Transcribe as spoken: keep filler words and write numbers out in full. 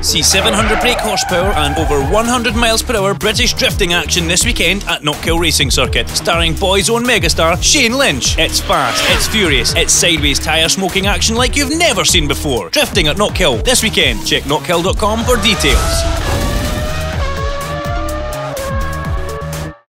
See seven hundred brake horsepower and over one hundred miles per hour British drifting action this weekend at Knockhill Racing Circuit, starring boys' own megastar Shane Lynch. It's fast, it's furious, it's sideways tyre smoking action like you've never seen before. Drifting at Knockhill this weekend. Check knockhill dot com for details.